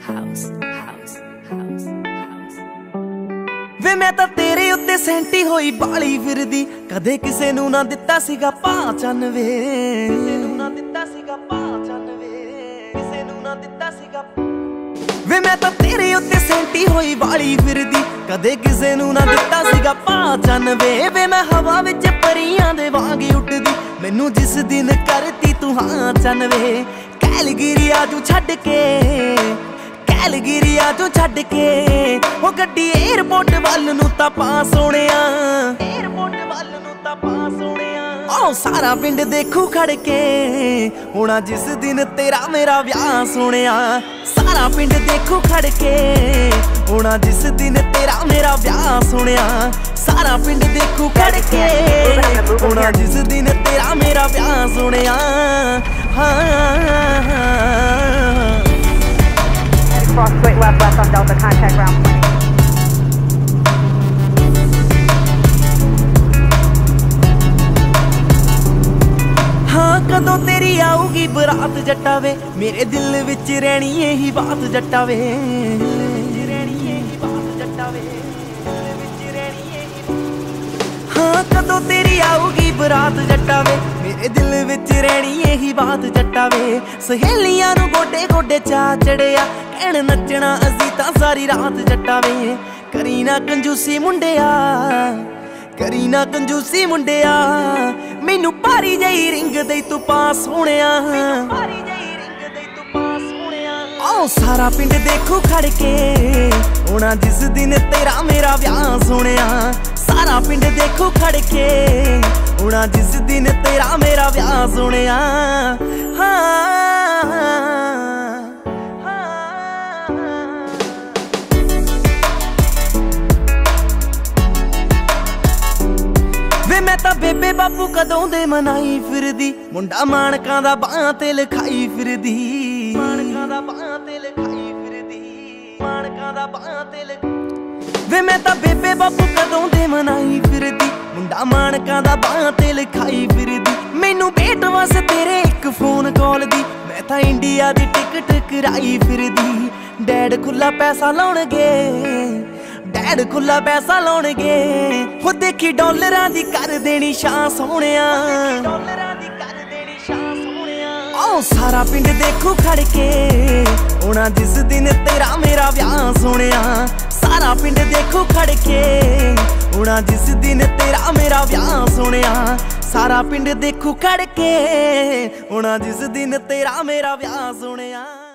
ਵੇ मैं तां तेरे उत्ते सैंटी होई बाली फिरदी, कदे किसे नूं ना दित्ता सीगा पा चन वे, किसे नूं ना दित्ता सीगा पा चन वे, किसे नूं ना दित्ता सीगा। वे मैं तां तेरे उत्ते सैंटी होई बाली फिरदी, कदे किसे नूं ना दित्ता सीगा पा चन वे। वे मैं हवा विच परियां दे वांग उड़दी, मैनू जिस दिन करती तू हाँ चन वे। कैलगिरिया तू छड्ड के, कैलगिरिया तू छड्ड के, ओ गड्डी एयरपोर्ट वल नूं तां पा सोहणिया, एयरपोर्ट वल नूं तां पा सोहणिया। ओ सारा पिंड देखू खड़ के, होना जिस दिन तेरा मेरा ब्याह सोहणिया। सारा पिंड देखू खड़ के, होना जिस दिन तेरा मेरा ब्याह सोहणिया। सारा पिंड देखू खड़ के, होना जिस दिन तेरा मेरा ब्याह सोहणिया। Cross straight left on Delta, contact ground plane. हाँ कदों तेरी आऊगी बरात जट्टा वे, मेरे दिल विच रहनी यही बात जट्टा वे, रहनी यही बात जट्टा वे, विच रहनी यही। हाँ कदों तेरी आऊगी बरात जट्टा वे, मेरे दिल विच रहनी यही बात जट्टा वे। सहेलियां नूं गोडे गोडे चा चढ़िया, कहण नचना असीं तां सारी रात जट्टा वे। करी ना कंजूसी मुंडिया, करी ना कंजूसी मुंडिया, मैनू भारी जही रिंग दई तू पास होणिया, भारी जही रिंग दई तू पास होणिया। आओ सारा पिंड देखू खड़ के, होना जिस दिन तेरा मेरा ब्याह सोहणिया। सारा पिंड देखू खड़ के, होना जिस दिन तेरा मेरा ब्याह सोहणिया। वे मैं तां बेबे बापू कदों दे मनाई फिरदी, मुंडा माणकां दा बां ते लिखाई फिरदी, माणकां दा बां ते लिखाई फिरदी, माणकां दा बां ते लिखाई। वे मैं तां बेबे बापू कदों दे मनाई फिरदी, मुंडा माणकां दा बां ते लिखाई फिरदी। मैनू भेट वस तेरे एक फोन कॉल दी, मैं तां इंडिया दी टिकट कराई फिरदी। डैड खुला पैसा लाउणगे, डैड खुला पैसा लाउणगे, हो देखी डॉलरां दी कर देनी शां सोहणिया, डॉलरां दी कर देनी शां सोहणिया। आओ सारा पिंड देखू खड़ के, होना जिस दिन तेरा मेरा ब्याह सोहणिया। सारा पिंड देखू खड़ के, होना जिस दिन तेरा मेरा ब्याह सोहणिया। सारा पिंड देखू खड़ के, होना जिस दिन तेरा मेरा ब्याह सोहणिया।